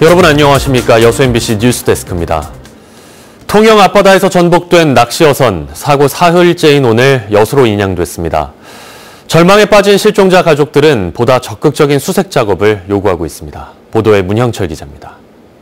여러분 안녕하십니까. 여수 MBC 뉴스데스크입니다. 통영 앞바다에서 전복된 낚시어선 사고 사흘째인 오늘 여수로 인양됐습니다. 절망에 빠진 실종자 가족들은 보다 적극적인 수색 작업을 요구하고 있습니다. 보도에 문형철 기자입니다.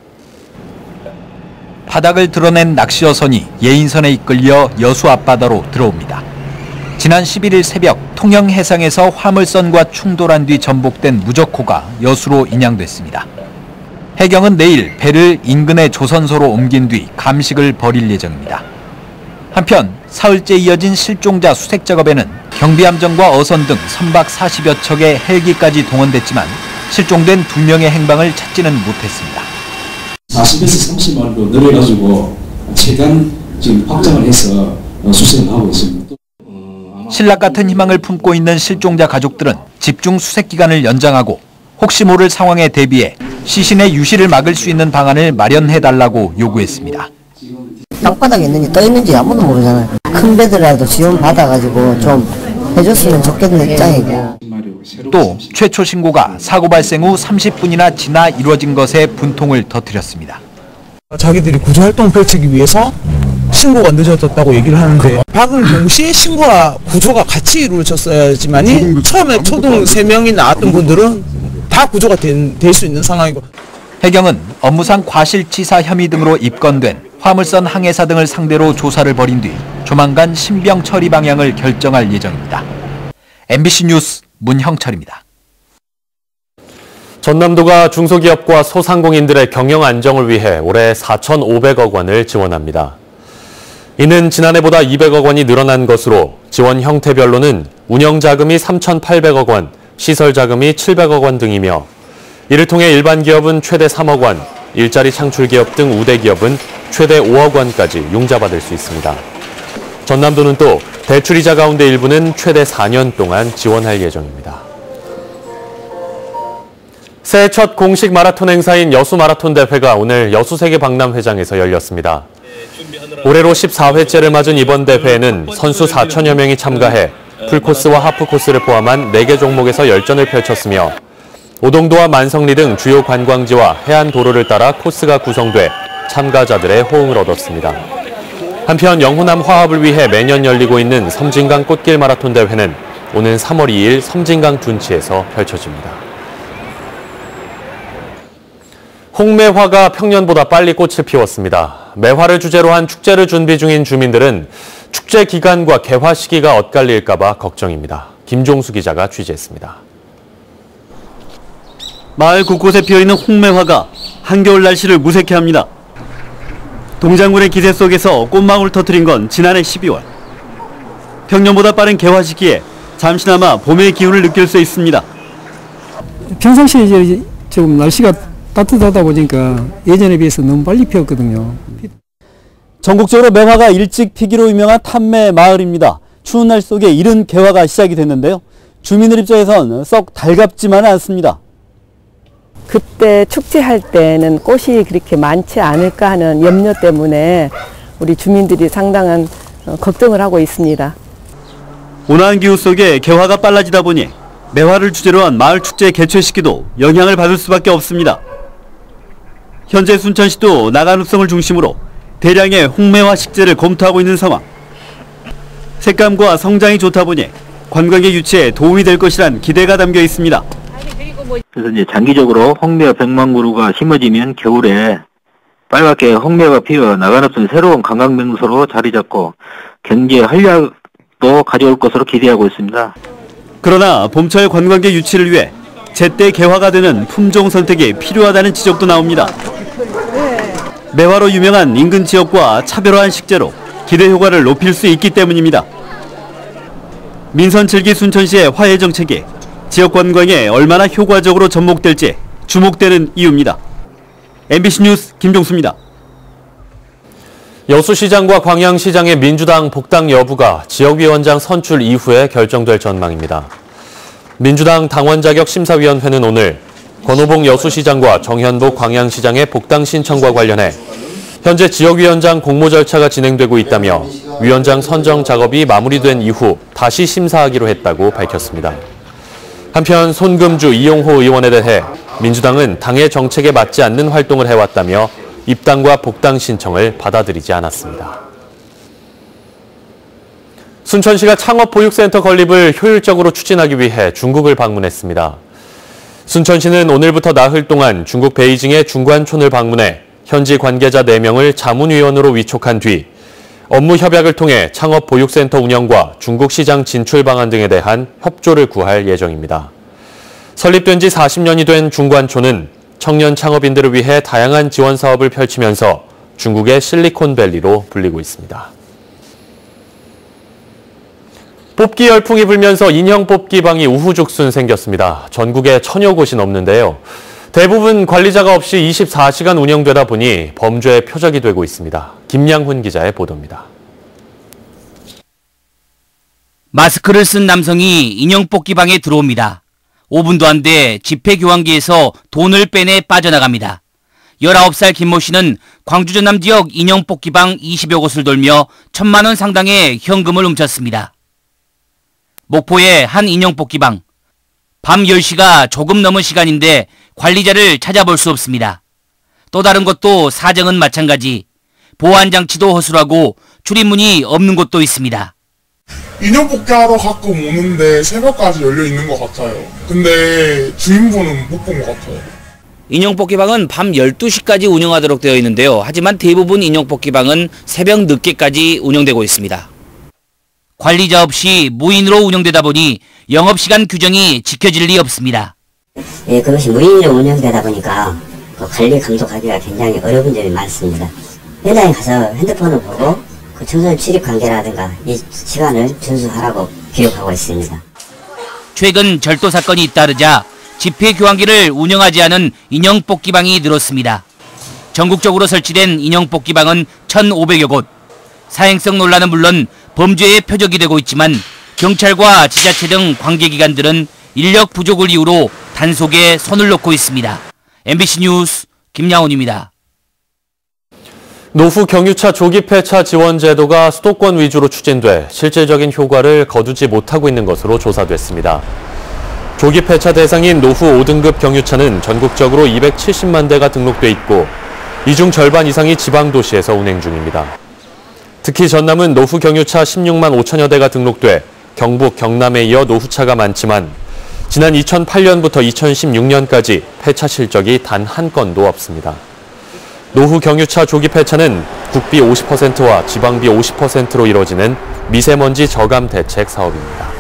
바닥을 드러낸 낚시어선이 예인선에 이끌려 여수 앞바다로 들어옵니다. 지난 11일 새벽 통영 해상에서 화물선과 충돌한 뒤 전복된 무적호가 여수로 인양됐습니다. 해경은 내일 배를 인근의 조선소로 옮긴 뒤 감식을 벌일 예정입니다. 한편 사흘째 이어진 실종자 수색 작업에는 경비함정과 어선 등 선박 40여 척의 헬기까지 동원됐지만 실종된 2명의 행방을 찾지는 못했습니다. 40에서 30마리로 늘려가지고 최대한 지금 확장을 해서 수색을 하고 있습니다. 신락 같은 희망을 품고 있는 실종자 가족들은 집중 수색 기간을 연장하고 혹시 모를 상황에 대비해 시신의 유실을 막을 수 있는 방안을 마련해달라고 요구했습니다. 땅바닥에 있는지 떠 있는지 아무도 모르잖아요. 큰 배들이라도 지원 받아가지고 좀 해줬으면 좋겠는 입장이고. 또 최초 신고가 사고 발생 후 30분이나 지나 이루어진 것에 분통을 터뜨렸습니다. 자기들이 구조활동을 펼치기 위해서 신고가 늦어졌다고 얘기를 하는데 박은 동시에 신고와 구조가 같이 이루어졌어야지만이 처음에 초등 3명이 나왔던 분들은 다 구조가 될 수 있는 상황이고. 해경은 업무상 과실치사 혐의 등으로 입건된 화물선 항해사 등을 상대로 조사를 벌인 뒤 조만간 신병 처리 방향을 결정할 예정입니다. MBC 뉴스 문형철입니다. 전남도가 중소기업과 소상공인들의 경영 안정을 위해 올해 4,500억 원을 지원합니다. 이는 지난해보다 200억 원이 늘어난 것으로 지원 형태별로는 운영자금이 3,800억 원, 시설자금이 700억 원 등이며 이를 통해 일반 기업은 최대 3억 원, 일자리 창출 기업 등 우대 기업은 최대 5억 원까지 융자받을 수 있습니다. 전남도는 또 대출이자 가운데 일부는 최대 4년 동안 지원할 예정입니다. 새해 첫 공식 마라톤 행사인 여수 마라톤 대회가 오늘 여수세계박람회장에서 열렸습니다. 올해로 14회째를 맞은 이번 대회에는 선수 4천여 명이 참가해 풀코스와 하프코스를 포함한 4개 종목에서 열전을 펼쳤으며 오동도와 만성리 등 주요 관광지와 해안도로를 따라 코스가 구성돼 참가자들의 호응을 얻었습니다. 한편 영호남 화합을 위해 매년 열리고 있는 섬진강 꽃길 마라톤 대회는 오는 3월 2일 섬진강 둔치에서 펼쳐집니다. 홍매화가 평년보다 빨리 꽃을 피웠습니다. 매화를 주제로 한 축제를 준비 중인 주민들은 축제 기간과 개화 시기가 엇갈릴까 봐 걱정입니다. 김종수 기자가 취재했습니다. 마을 곳곳에 피어있는 홍매화가 한겨울 날씨를 무색해 합니다. 동장군의 기세 속에서 꽃망울을 터뜨린 건 지난해 12월. 평년보다 빠른 개화 시기에 잠시나마 봄의 기운을 느낄 수 있습니다. 평상시에 이제 좀 날씨가 따뜻하다 보니까 예전에 비해서 너무 빨리 피었거든요. 전국적으로 매화가 일찍 피기로 유명한 탐매 마을입니다. 추운 날 속에 이른 개화가 시작이 됐는데요. 주민들 입장에선 썩 달갑지만은 않습니다. 그때 축제할 때는 꽃이 그렇게 많지 않을까 하는 염려 때문에 우리 주민들이 상당한 걱정을 하고 있습니다. 온화한 기후 속에 개화가 빨라지다 보니 매화를 주제로 한 마을 축제 개최 시기도 영향을 받을 수밖에 없습니다. 현재 순천시도 나간읍성을 중심으로 대량의 홍매화 식재를 검토하고 있는 상황. 색감과 성장이 좋다 보니 관광객 유치에 도움이 될 것이란 기대가 담겨 있습니다. 그래서 이제 장기적으로 홍매화 100만 그루가 심어지면 겨울에 빨갛게 홍매화가 피어 나간읍성 새로운 관광 명소로 자리 잡고 경제 활력도 가져올 것으로 기대하고 있습니다. 그러나 봄철 관광객 유치를 위해 제때 개화가 되는 품종 선택이 필요하다는 지적도 나옵니다. 매화로 유명한 인근 지역과 차별화한 식재로 기대 효과를 높일 수 있기 때문입니다. 민선 7기 순천시의 화해 정책이 지역 관광에 얼마나 효과적으로 접목될지 주목되는 이유입니다. MBC 뉴스 김종수입니다. 여수시장과 광양시장의 민주당 복당 여부가 지역위원장 선출 이후에 결정될 전망입니다. 민주당 당원 자격 심사위원회는 오늘 권오봉 여수시장과 정현복 광양시장의 복당 신청과 관련해 현재 지역위원장 공모 절차가 진행되고 있다며 위원장 선정 작업이 마무리된 이후 다시 심사하기로 했다고 밝혔습니다. 한편 손금주 이용호 의원에 대해 민주당은 당의 정책에 맞지 않는 활동을 해왔다며 입당과 복당 신청을 받아들이지 않았습니다. 순천시가 창업보육센터 건립을 효율적으로 추진하기 위해 중국을 방문했습니다. 순천시는 오늘부터 나흘 동안 중국 베이징의 중관촌을 방문해 현지 관계자 4명을 자문위원으로 위촉한 뒤 업무 협약을 통해 창업보육센터 운영과 중국 시장 진출 방안 등에 대한 협조를 구할 예정입니다. 설립된 지 40년이 된 중관촌은 청년 창업인들을 위해 다양한 지원 사업을 펼치면서 중국의 실리콘밸리로 불리고 있습니다. 뽑기 열풍이 불면서 인형 뽑기방이 우후죽순 생겼습니다. 전국에 1000여 곳이 넘는데요. 대부분 관리자가 없이 24시간 운영되다 보니 범죄의 표적이 되고 있습니다. 김양훈 기자의 보도입니다. 마스크를 쓴 남성이 인형 뽑기방에 들어옵니다. 5분도 안 돼 지폐 교환기에서 돈을 빼내 빠져나갑니다. 19살 김모 씨는 광주 전남 지역 인형 뽑기방 20여 곳을 돌며 1000만 원 상당의 현금을 훔쳤습니다. 목포의 한 인형 뽑기방. 밤 10시가 조금 넘은 시간인데 관리자를 찾아볼 수 없습니다. 또 다른 곳도 사정은 마찬가지. 보안장치도 허술하고 출입문이 없는 곳도 있습니다. 인형 뽑기하러 가끔 오는데 새벽까지 열려 있는 것 같아요. 근데 주인분은 못 본 것 같아요. 인형 뽑기방은 밤 12시까지 운영하도록 되어 있는데요. 하지만 대부분 인형 뽑기방은 새벽 늦게까지 운영되고 있습니다. 관리자 없이 무인으로 운영되다 보니 영업시간 규정이 지켜질 리 없습니다. 예, 그것이 무인으로 운영되다 보니까 관리 감독하기가 굉장히 어려운 점이 많습니다. 현장에 가서 핸드폰을 보고 그 청소년 출입 관계라든가 이 시간을 준수하라고 기록하고 있습니다. 최근 절도 사건이 잇따르자 지폐 교환기를 운영하지 않은 인형 뽑기방이 늘었습니다. 전국적으로 설치된 인형 뽑기방은 1,500여 곳. 사행성 논란은 물론 범죄의 표적이 되고 있지만 경찰과 지자체 등 관계기관들은 인력 부족을 이유로 단속에 손을 놓고 있습니다. MBC 뉴스 김양훈입니다. 노후 경유차 조기 폐차 지원 제도가 수도권 위주로 추진돼 실질적인 효과를 거두지 못하고 있는 것으로 조사됐습니다. 조기 폐차 대상인 노후 5등급 경유차는 전국적으로 270만 대가 등록돼 있고 이 중 절반 이상이 지방도시에서 운행 중입니다. 특히 전남은 노후 경유차 16만 5천여 대가 등록돼 경북, 경남에 이어 노후차가 많지만 지난 2008년부터 2016년까지 폐차 실적이 단 한 건도 없습니다. 노후 경유차 조기 폐차는 국비 50%와 지방비 50%로 이뤄지는 미세먼지 저감 대책 사업입니다.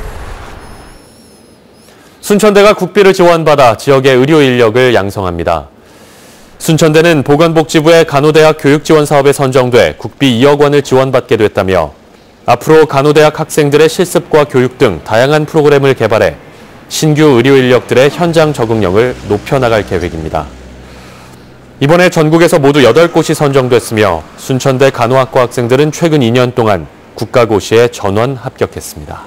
순천대가 국비를 지원받아 지역의 의료 인력을 양성합니다. 순천대는 보건복지부의 간호대학 교육지원 사업에 선정돼 국비 2억 원을 지원받게 됐다며 앞으로 간호대학 학생들의 실습과 교육 등 다양한 프로그램을 개발해 신규 의료 인력들의 현장 적응력을 높여나갈 계획입니다. 이번에 전국에서 모두 8곳이 선정됐으며 순천대 간호학과 학생들은 최근 2년 동안 국가고시에 전원 합격했습니다.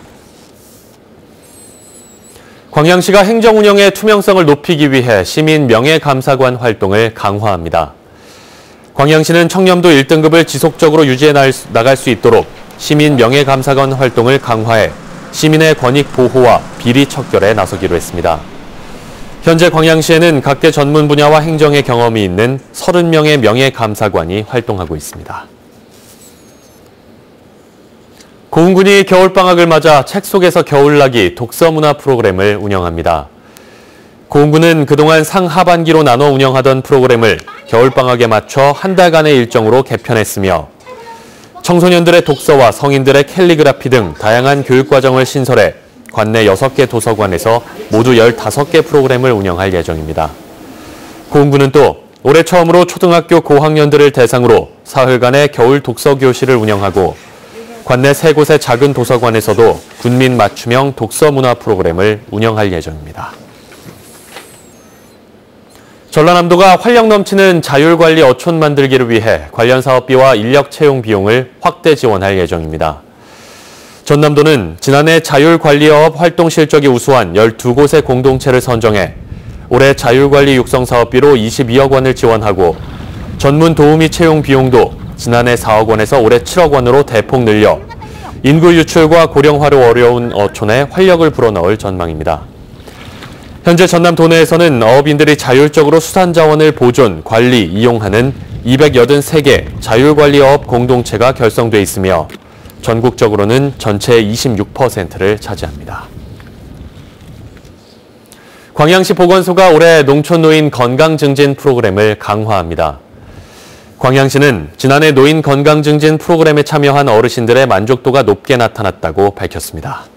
광양시가 행정 운영의 투명성을 높이기 위해 시민 명예감사관 활동을 강화합니다. 광양시는 청렴도 1등급을 지속적으로 유지해 나갈 수 있도록 시민 명예감사관 활동을 강화해 시민의 권익 보호와 비리 척결에 나서기로 했습니다. 현재 광양시에는 각계 전문 분야와 행정의 경험이 있는 30명의 명예감사관이 활동하고 있습니다. 고흥군이 겨울방학을 맞아 책 속에서 겨울나기 독서문화 프로그램을 운영합니다. 고흥군은 그동안 상하반기로 나눠 운영하던 프로그램을 겨울방학에 맞춰 한 달간의 일정으로 개편했으며 청소년들의 독서와 성인들의 캘리그라피 등 다양한 교육과정을 신설해 관내 6개 도서관에서 모두 15개 프로그램을 운영할 예정입니다. 고흥군은 또 올해 처음으로 초등학교 고학년들을 대상으로 사흘간의 겨울 독서교실을 운영하고 관내 3곳의 작은 도서관에서도 군민 맞춤형 독서문화 프로그램을 운영할 예정입니다. 전라남도가 활력 넘치는 자율관리 어촌 만들기를 위해 관련 사업비와 인력 채용 비용을 확대 지원할 예정입니다. 전남도는 지난해 자율관리업 활동 실적이 우수한 12곳의 공동체를 선정해 올해 자율관리 육성 사업비로 22억 원을 지원하고 전문 도우미 채용 비용도 지난해 4억 원에서 올해 7억 원으로 대폭 늘려 인구 유출과 고령화로 어려운 어촌에 활력을 불어넣을 전망입니다. 현재 전남 도내에서는 어업인들이 자율적으로 수산자원을 보존, 관리, 이용하는 283개 자율관리어업 공동체가 결성돼 있으며 전국적으로는 전체의 26%를 차지합니다. 광양시 보건소가 올해 농촌노인 건강증진 프로그램을 강화합니다. 광양시는 지난해 노인 건강증진 프로그램에 참여한 어르신들의 만족도가 높게 나타났다고 밝혔습니다.